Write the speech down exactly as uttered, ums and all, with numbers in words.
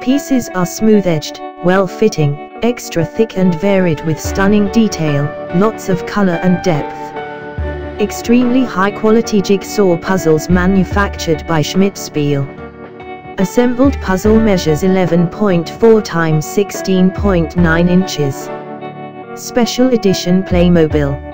Pieces are smooth-edged, well-fitting, extra thick and varied with stunning detail, lots of color and depth. Extremely high-quality jigsaw puzzles manufactured by Schmidt. Assembled puzzle measures eleven point four times sixteen point nine inches. Special edition Playmobil.